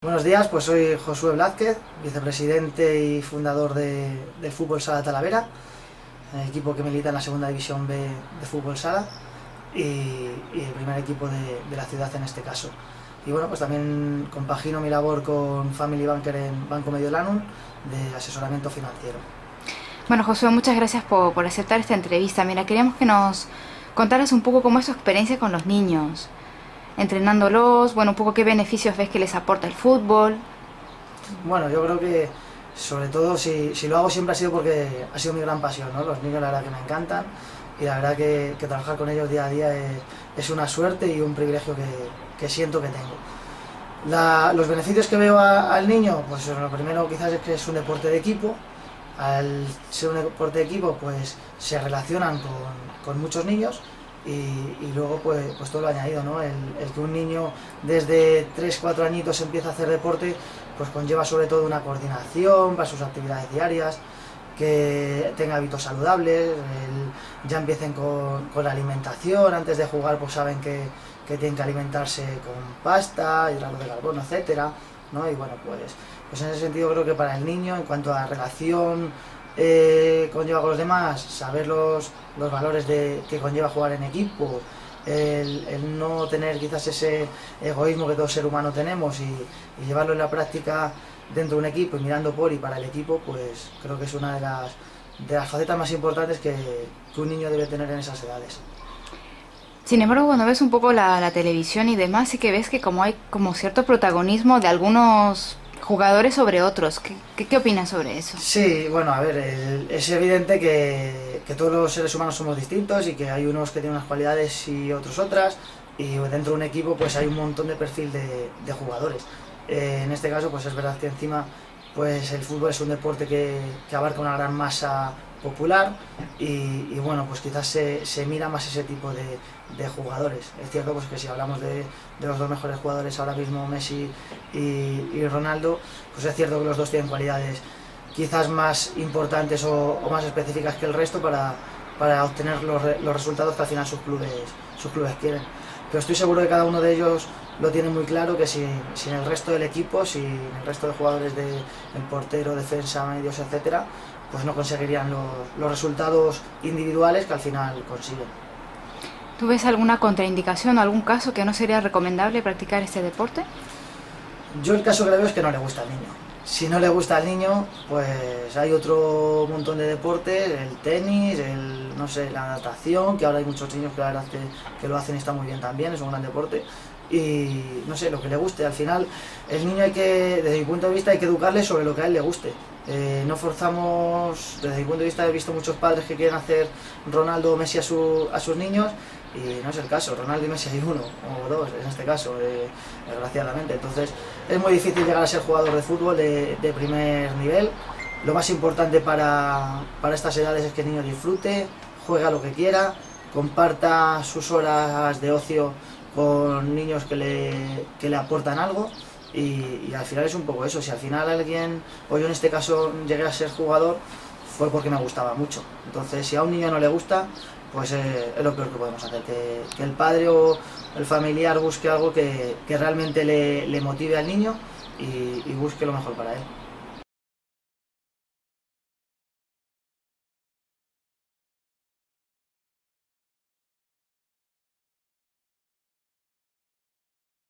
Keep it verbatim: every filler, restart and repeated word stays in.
Buenos días, pues soy Josué Blázquez, vicepresidente y fundador de, del Fútbol Sala Talavera, el equipo que milita en la segunda división B de Fútbol Sala y, y el primer equipo de, de la ciudad en este caso. Y bueno, pues también compagino mi labor con Family Banker en Banco Mediolanum de asesoramiento financiero. Bueno, Josué, muchas gracias por, por aceptar esta entrevista. Mira, queríamos que nos contaras un poco cómo es tu experiencia con los niños, entrenándolos, bueno, un poco qué beneficios ves que les aporta el fútbol. Bueno, yo creo que sobre todo si, si lo hago siempre ha sido porque ha sido mi gran pasión, ¿no? Los niños la verdad que me encantan y la verdad que, que trabajar con ellos día a día es, es una suerte y un privilegio que, que siento que tengo. La, los beneficios que veo a, al niño, pues lo primero quizás es que es un deporte de equipo. Al ser un deporte de equipo pues se relacionan con, con muchos niños y, y luego pues, pues todo lo añadido, ¿no? El, el que un niño desde tres cuatro añitos empieza a hacer deporte pues conlleva sobre todo una coordinación para sus actividades diarias, que tenga hábitos saludables, el, ya empiecen con, con la alimentación, antes de jugar pues saben que, que tienen que alimentarse con pasta, hidratos de carbono, etcétera, ¿no? Y bueno, pues, pues en ese sentido creo que para el niño, en cuanto a relación eh, conlleva con los demás, saber los, los valores de, que conlleva jugar en equipo, el, el no tener quizás ese egoísmo que todo ser humano tenemos y, y llevarlo en la práctica dentro de un equipo y mirando por y para el equipo, pues creo que es una de las, de las facetas más importantes que, que un niño debe tener en esas edades. Sin embargo, cuando ves un poco la, la televisión y demás, sí que ves que como hay como cierto protagonismo de algunos jugadores sobre otros. ¿Qué, qué, qué opinas sobre eso? Sí, bueno, a ver, el, es evidente que, que todos los seres humanos somos distintos y que hay unos que tienen unas cualidades y otros otras, y dentro de un equipo pues hay un montón de perfil de, de jugadores. Eh, en este caso pues es verdad que encima pues el fútbol es un deporte que, que abarca una gran masa popular y, y bueno, pues quizás se, se mira más ese tipo de, de jugadores. Es cierto pues que si hablamos de, de los dos mejores jugadores ahora mismo, Messi y, y Ronaldo, pues es cierto que los dos tienen cualidades quizás más importantes o, o más específicas que el resto para, para obtener los, los resultados que al final sus clubes, sus clubes quieren. Pero estoy seguro que cada uno de ellos lo tiene muy claro, que sin, sin el resto del equipo, sin el resto de jugadores, de, el portero, defensa, medios, etcétera, pues no conseguirían los, los resultados individuales que al final consiguen. ¿Tú ves alguna contraindicación o algún caso que no sería recomendable practicar este deporte? Yo el caso que le veo es que no le gusta al niño. Si no le gusta al niño, pues hay otro montón de deportes, el tenis, el, no sé, la natación, que ahora hay muchos niños que la verdad que, que lo hacen y está muy bien también, es un gran deporte. Y no sé, lo que le guste. Al final, el niño hay que, desde mi punto de vista, hay que educarle sobre lo que a él le guste. Eh, no forzamos, desde mi punto de vista he visto muchos padres que quieren hacer Ronaldo o Messi a, su, a sus niños y no es el caso. Ronaldo y Messi hay uno o dos en este caso, eh, desgraciadamente. Entonces es muy difícil llegar a ser jugador de fútbol de, de primer nivel. Lo más importante para, para estas edades es que el niño disfrute, juega lo que quiera, comparta sus horas de ocio con niños que le, que le aportan algo y, y al final es un poco eso. Si al final alguien, o yo en este caso llegué a ser jugador, fue porque me gustaba mucho. Entonces si a un niño no le gusta, pues eh, es lo peor que podemos hacer, que, que el padre o el familiar busque algo que, que realmente le, le motive al niño y, y busque lo mejor para él.